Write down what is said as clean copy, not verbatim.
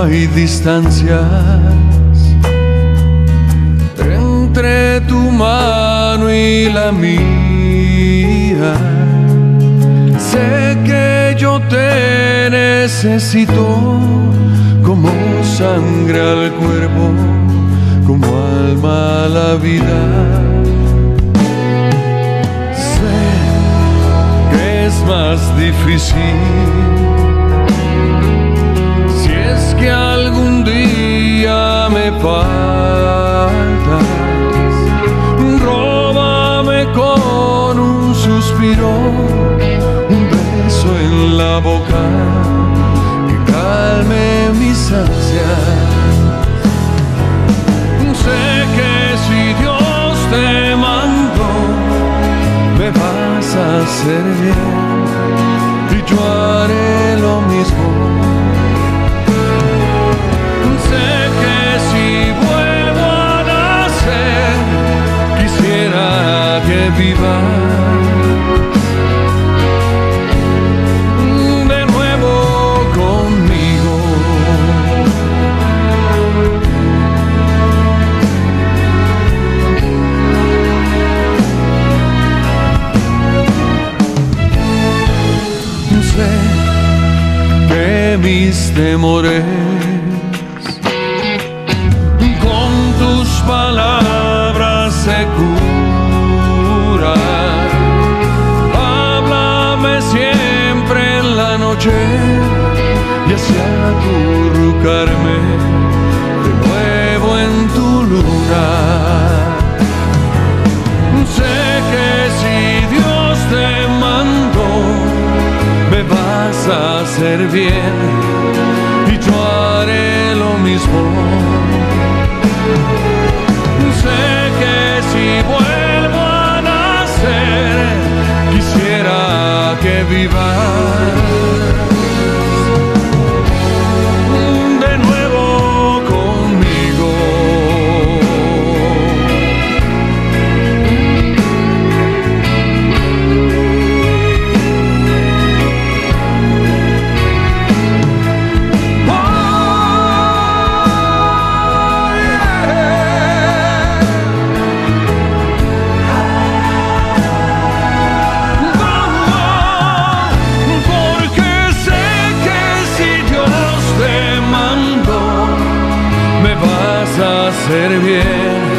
hay distancias entre tu mano y la mía. Sé que yo te necesito como sangre al cuerpo, como alma a la vida. Sé que es más difícil si es que algún día me faltas. Róbame con un suspiro, un beso en la boca que calme mis ansias. Sé que si Dios te mandó, me vas a hacer bien y yo haré lo mismo. Sé que si vuelvo a nacer, quisiera que vivas de nuevo conmigo. Sé que mis temores con tus palabras se curan. Háblame siempre en la noche y así acurrucarme de nuevo en tu luna. Sé que si Dios te mandó, me vas a hacer bien y yo haré lo mismo. Sé que si vuelvo a nacer, quisiera que vivas de nuevo conmigo. Hacer bien